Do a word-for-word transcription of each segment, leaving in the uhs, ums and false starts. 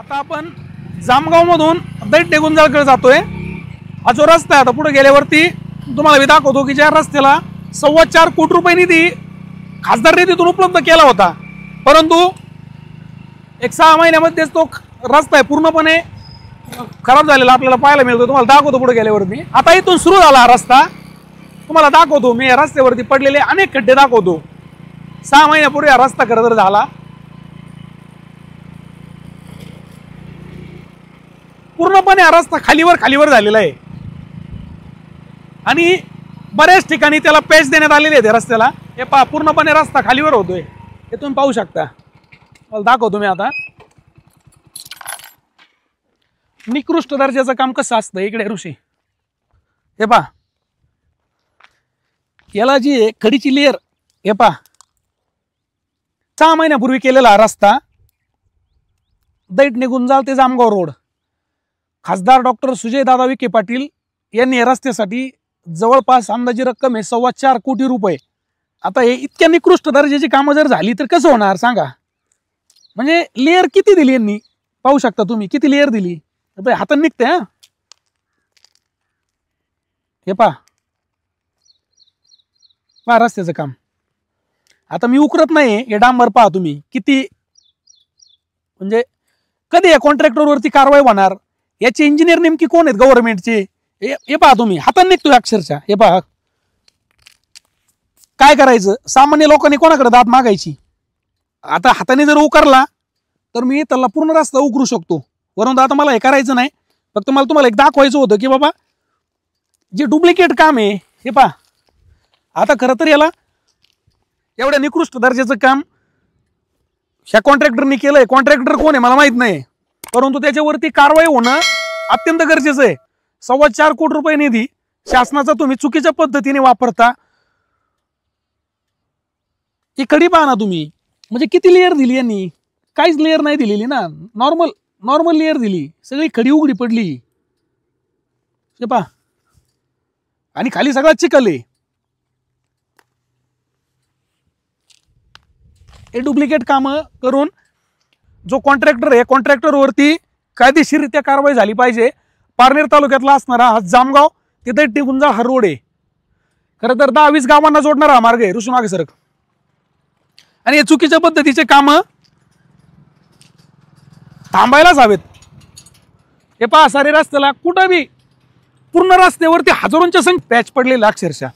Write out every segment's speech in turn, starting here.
आता आपण जामगाव मधून दैठ निगुंजाळकडे जातोय। हा जो रस्ता आहे आता पुढे गेल्यावरती तुम्हाला मी दाखवतो की ज्या रस्त्याला सव्वा चार कोटी रुपये निधी खासदार निधीतून उपलब्ध केला होता, परंतु एक सहा महिन्यामध्येच तो रस्ता आहे पूर्णपणे खराब झालेला आपल्याला पाहायला मिळतो। तुम्हाला दाखवतो पुढे गेल्यावरती। आता इथून सुरू झाला हा रस्ता, तुम्हाला दाखवतो मी। या रस्त्यावरती पडलेले अनेक खड्डे दाखवतो। सहा महिन्यापूर्वी हा रस्ता खरं तर झाला, पूर्णपणे हा रस्ता खालीवर खालीवर झालेला आहे आणि बऱ्याच ठिकाणी त्याला पॅच देण्यात आलेले आहे रस्त्याला। हे पहा पूर्णपणे रस्ता खालीवर होतोय, हे तुम्ही पाहू शकता। मला दाखवतो मी आता निकृष्ट दर्जाचं काम कसं असतं। इकडे ऋषी हे पहा, याला जी आहे खडीची लेअर, हे पहा सहा महिन्यापूर्वी केलेला हा रस्ता दैठ निगुंजाळ ते जामगाव रोड। खासदार डॉक्टर सुजयदादा विखे पाटील यांनी या रस्त्यासाठी जवळपास अंदाजी रक्कम आहे सव्वा चार कोटी रुपये। आता हे इतक्या निकृष्ट दर्जाची कामं जर झाली तर कसं होणार सांगा। म्हणजे लेअर किती दिली यांनी, पाहू शकता तुम्ही किती लेअर दिली। हातात निघते हा, हे पहा पहा रस्त्याचं काम। आता मी उकरत नाही, हे डांबर पहा तुम्ही किती, म्हणजे कधी या कॉन्ट्रॅक्टरवरती कारवाई होणार, याचे इंजिनियर नेमकी कोण आहेत गव्हर्नमेंटचे, हे पहा तुम्ही हातात निघतोय अक्षरशः। हे पहा काय करायचं, सामान्य लोकांनी कोणाकडे दाद मागायची। आता हाताने जर उकरला तर मी त्याला पूर्ण रस्ता उकरू शकतो, वरून आता मला हे करायचं नाही। फक्त मला तुम्हाला एक दाखवायचं होतं की बाबा जे डुप्लिकेट काम आहे हे पहा। आता खरं तर याला एवढ्या निकृष्ट दर्जाचं काम ह्या कॉन्ट्रॅक्टरनी केलंय। कॉन्ट्रॅक्टर कोण आहे मला माहित नाही, परंतु त्याच्यावरती कारवाई होणं अत्यंत गरजेचं आहे। सव्वा चार कोटी रुपये निधी शासनाचा तुम्ही चुकीच्या पद्धतीने वापरता। ही खडी पहा ना तुम्ही, म्हणजे किती लेअर दिली यांनी, काहीच लेअर नाही दिलेली ना, नॉर्मल नॉर्मल लेअर दिली, सगळी खडी उघडी पडली हे पहा। आणि खाली सगळा चिखल आहे। हे डुप्लिकेट काम करून जो कॉन्ट्रॅक्टर आहे कॉन्ट्रॅक्टरवरती कायदेशीररित्या कारवाई झाली पाहिजे। पारनेर तालुक्यातला असणारा हा जामगाव ते दैठ निगुंजाळ हा रोड आहे, खरं तर दहा वीस गावांना जोडणारा हा मार्ग आहे। ऋषी मागे सरक। आणि हे चुकीच्या पद्धतीचे काम थांबायलाच हवेत। हे पहा सारे रस्त्याला कुठं बी पूर्ण रस्त्यावरती हजारोंच्या संख्येत पॅच पडलेले अक्षरशः।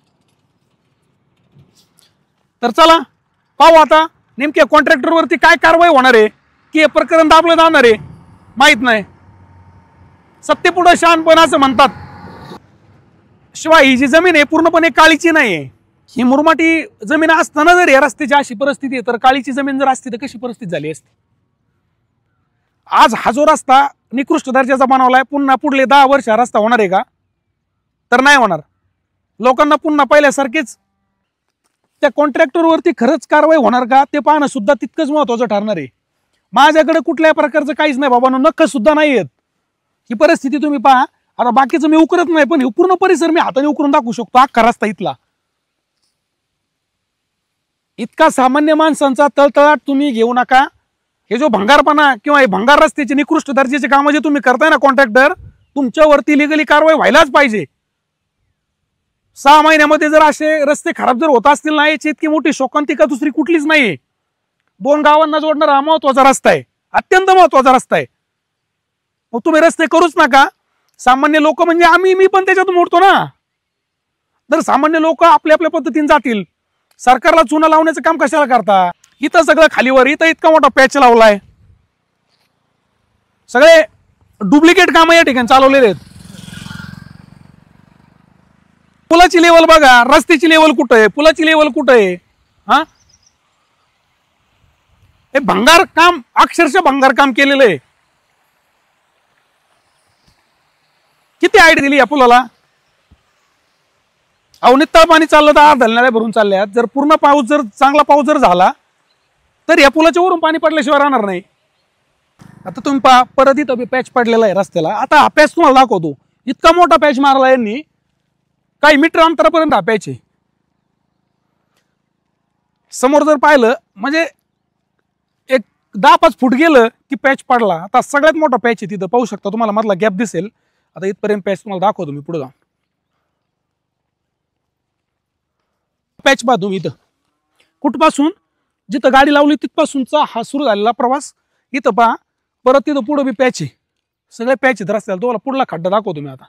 तर चला पाहू आता नेमक्या कॉन्ट्रॅक्टरवरती काय कारवाई होणार आहे, की हे प्रकरण दाबलं जाणार आहे माहित नाही। सत्तेपुढे शहाणपण असं म्हणतात, शिवाय ही जी जमीन आहे पूर्णपणे काळीची नाही आहे। ही मुरमाटी जमीन असताना जर या रस्त्याची अशी परिस्थिती आहे तर काळीची जमीन जर असती तर कशी परिस्थिती झाली असती। आज हा जो रस्ता निकृष्ट दर्जाचा बनवलाय, पुन्हा पुढले दहा वर्ष हा रस्ता होणार आहे का, तर नाही होणार। लोकांना पुन्हा पहिल्यासारखेच त्या कॉन्ट्रॅक्टरवरती खरंच कारवाई होणार का ते पाहणं सुद्धा तितकंच महत्वाचं ठरणार आहे। माझ्याकडे कुठल्याही प्रकारचं काहीच नाही बाबा, नक्क सुद्धा नाही येत। ही परिस्थिती तुम्ही पहा। आता बाकीचं मी उकरत नाही, पण पूर्ण परिसर मी हाताने उकरून दाखवू शकतो अख्खा रस्ता इथला। इतका सामान्य माणसांचा तळतळाट तुम्ही घेऊ नका। हे जो भंगारपणा किंवा हे भंगार रस्त्याचे निकृष्ट दर्जाचे काम जे तुम्ही करताय ना कॉन्ट्रॅक्टर, तुमच्यावरती लिगली कारवाई व्हायलाच पाहिजे। सहा महिन्यामध्ये जर असे रस्ते खराब जर होत असतील ना, याची इतकी मोठी शोकांतिका दुसरी कुठलीच नाहीये। दोन गावांना जोडणारा हा महत्वाचा रस्ता आहे, अत्यंत महत्वाचा रस्ता आहे। मग तुम्ही रस्ते करूच नका। सामान्य लोक म्हणजे आम्ही मी पण त्याच्यातून मोडतो ना। तर सामान्य लोक आपल्या आपल्या पद्धतीने जातील, सरकारला चुना लावण्याचं काम कशाला करता। इथं सगळं खालीवर, इथं इतका मोठा पॅच लावलाय, सगळे डुप्लिकेट काम या ठिकाणी चालवलेले आहेत। पुलाची लेवल बघा, रस्त्याची लेवल कुठं आहे, पुलाची लेवल कुठं आहे। हा हे भंगार काम, अक्षरशः भंगार काम केलेलं आहे। किती आयडी दिली या पुलाला। अहो नित्तळ पाणी चाललं तर अर्ध्या नळ्या भरून चालल्यात। जर पूर्ण पाऊस जर चांगला पाऊस जर झाला तर या पुलाच्या वरून पाणी पडल्याशिवाय राहणार नाही। आता तुम्ही पहा परत इथं पॅच पडलेला आहे रस्त्याला। आता हा पॅच तुम्हाला दाखवतो, इतका मोठा पॅच मारला यांनी, काही मीटर अंतरापर्यंत हा पॅच आहे। समोर जर पाहिलं म्हणजे एक दहा पाच फूट गेलं की पॅच पडला. आता सगळ्यात मोठा पॅच आहे तिथं, पाहू शकता तुम्हाला मधला गॅप दिसेल. आता इथपर्यंत पॅच तुम्हाला दाखवतो मी पुढे जाऊन. पॅच पहा तुम्ही इथं, कुठपासून जिथं गाडी लावली तिथपासूनचा हा सुरू झालेला प्रवास. इथं पहा, परत तिथं पुढे बी पॅच आहे, सगळे पॅच आहेत रस्त्याला. तुम्हाला पुढला खड्डा दाखवतो मी. आता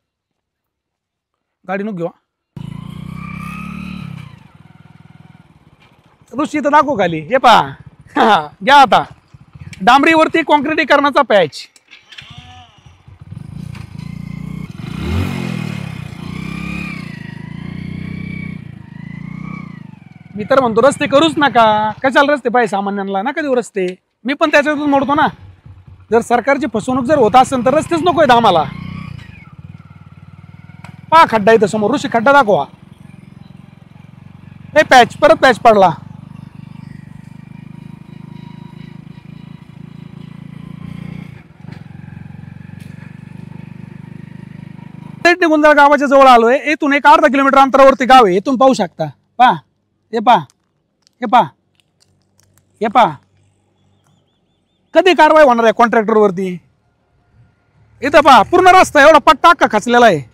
गाडी नको घेऊ ऋषी, इथं दाखव खाली. हे पहा, घ्या आता डांबरीवरती कॉन्क्रिटीकरणाचा पॅच. मी तर म्हणतो रस्ते करूच नका, कशाला रस्ते पाहिजे सामान्यांना, नका देऊ रस्ते. मी पण त्याच्यातून मोडतो ना. जर सरकारची फसवणूक जर होत असेल तर रस्तेच नको आहेत आम्हाला. पहा खड्डा इथं समोर, ऋषी खड्डा दाखवा. हे पॅच, परत पॅच पडला. गुंजाळ गावाच्या जवळ आलोय. इथून एक अर्धा किलोमीटर अंतरावरती गाव आहे. इथून पाहू शकता. पहा, हे पहा, हे पहा, हे पहा. कधी कारवाई होणार आहे कॉन्ट्रॅक्टर वरती? इथं पहा, पूर्ण रस्ता एवढा पट्टा अख्खा खचलेला आहे.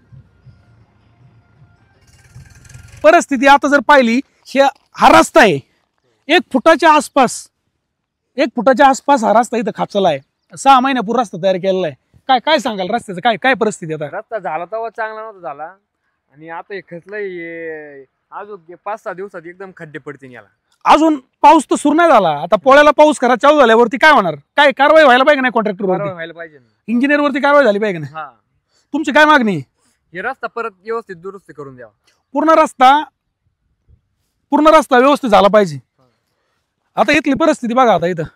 परिस्थिती आता जर पाहिली, हा रस्ता आहे एक फुटाच्या आसपास, एक फुटाच्या आसपास हा रस्ता इथं खचला आहे. सहा महिन्यापूर्वी रस्ता तयार केलेला आहे. काय काय सांगाल रस्त्याचं, काय काय परिस्थिती आता? रस्ता झाला तेव्हा चांगला नव्हता झाला, आणि आता हे खचलंय. अजून पाच सहा दिवसात एकदम खड्डे पडतील याला. अजून पाऊस तर सुरू नाही झाला. आता पोळ्याला पाऊस खरा चालू झाल्यावरती काय होणार? काय कारवाई व्हायला पाहिजे नाही कॉन्ट्रॅक्टर वरती? व्हायला पाहिजे, इंजिनियर वरती कारवाई झाली पाहिजे नाही? हा. तुमची काय मागणी? हे रस्ता परत व्यवस्थित दुरुस्त करून द्यावा. पूर्ण रस्ता, पूर्ण रस्ता व्यवस्थित झाला पाहिजे. आता इथली परिस्थिती बघा. आता इथं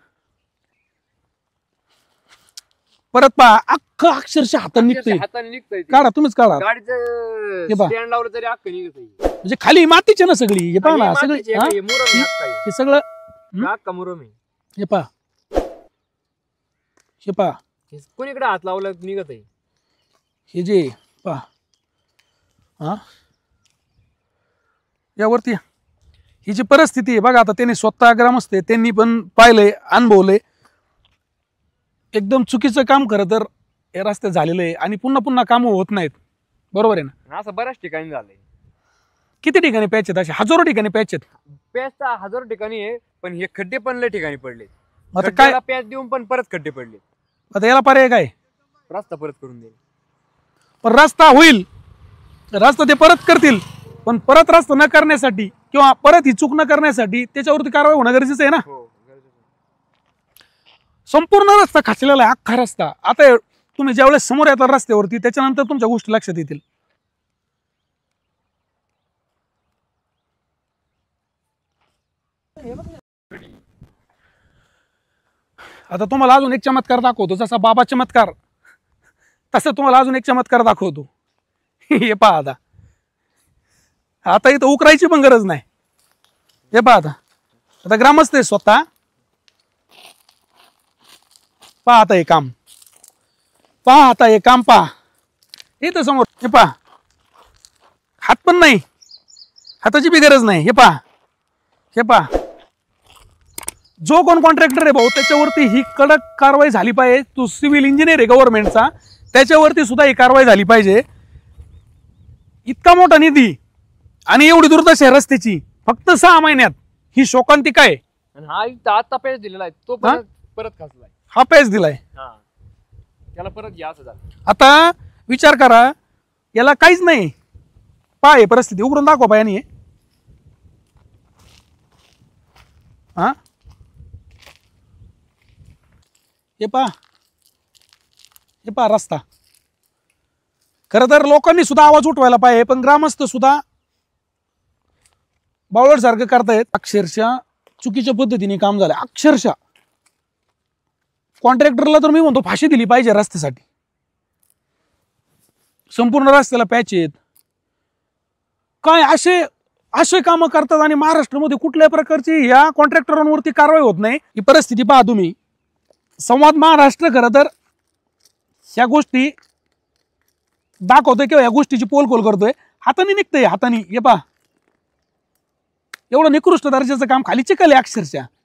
परत पहा, अख्खं अक्षरशः हाताने निघतंय. हाताने निघतंय. काढा, तुम्हीच काढा. गाडीचं स्टँड लावलं तरी अख्खं निघतंय. म्हणजे खाली मातीचे ना सगळी. हे पहा ना, सगळी हे सगळं मुरम. हे पहा, हे पहा, कोणीकडे हात लावलं निघत आहे. हे जे पहा, हा यावरती ही जी परिस्थिती आहे बघा. आता त्यांनी स्वतः ग्रामस्थ आहे, त्यांनी पण पाहिलंय, अनुभवलंय. एकदम चुकीचं काम खरं तर हे रस्ते झालेलं आहे, आणि पुन्हा पुन्हा काम होत नाहीत. बरोबर आहे ना? असं बऱ्याच ठिकाणी झालंय. किती ठिकाणी पॅच आहेत? असे हजारो ठिकाणी पॅच आहेत. पॅच तर हजारो ठिकाणी आहे, पण हे खड्डे पण लय ठिकाणी पडले. आता काय पॅच देऊन पण परत खड्डे पडले. आता याला पर्याय काय? रस्ता परत करून दे. पण रस्ता होईल, रस्ता ते परत करतील, पण परत रस्ता न करण्यासाठी किंवा परत ही चूक न करण्यासाठी त्याच्यावरती कारवाई होणं गरजेचं आहे ना. संपूर्ण रस्ता खचलेला आहे, अख्खा रस्ता. आता तुम्ही ज्यावेळेस समोर येतात रस्त्यावरती, त्याच्यानंतर तुमच्या गोष्टी लक्षात येतील. आता तुम्हाला अजून एक चमत्कार दाखवतो. जसा बाबा चमत्कार, तसं तुम्हाला अजून एक चमत्कार दाखवतो. हे पहा, आता आता इथं उकरायची पण गरज नाही. हे पहा, आता आता ग्रामस्थ आहे स्वतः. पहा आता हे काम, पहा आता हे काम पहा. इथं समोर हे पहा, हात पण नाही, हाताची बी गरज नाही. हे पहा, हे पहा, जो कोण कॉन्ट्रॅक्टर आहे भाऊ, त्याच्यावरती ही कडक कारवाई झाली पाहिजे. तो सिव्हिल इंजिनियर आहे गव्हर्नमेंटचा, त्याच्यावरती सुद्धा ही कारवाई झाली पाहिजे. इतका मोठा निधी आणि एवढी दुर्दशा आहे रस्त्याची, फक्त सहा महिन्यात ही शोकांतिका आहे. हा आता पॅच दिलेला आहे, तो परत परत खचलाय. हा पॅच दिलाय, त्याला परत घ्या असं झालं. आता विचार करा, याला काहीच नाही. पहा हे परिस्थिती, उघडून दाखवा पायाने. हा हे पहा, हे पहा रस्ता. खरं तर लोकांनी सुद्धा आवाज उठवायला पाहिजे, पण ग्रामस्थ सुद्धा बावळट सारखं करतायत. अक्षरशः चुकीच्या पद्धतीने काम झालं. अक्षरशः कॉन्ट्रॅक्टरला तर मी म्हणतो फाशी दिली पाहिजे रस्त्यासाठी. संपूर्ण रस्त्याला पॅच आहेत. काय असे असे कामं करतात, आणि महाराष्ट्रामध्ये कुठल्या प्रकारची या कॉन्ट्रॅक्टरांवरती कारवाई होत नाही. ही परिस्थिती पहा तुम्ही. संवाद महाराष्ट्र खरं तर ह्या गोष्टी दाखवतोय किंवा या गोष्टीची पोलखोल करतोय. हाताने निघतंय, हाताने. हे पहा, एवढं निकृष्ट दर्जाचं काम, खाली चिखल आहे अक्षरशः.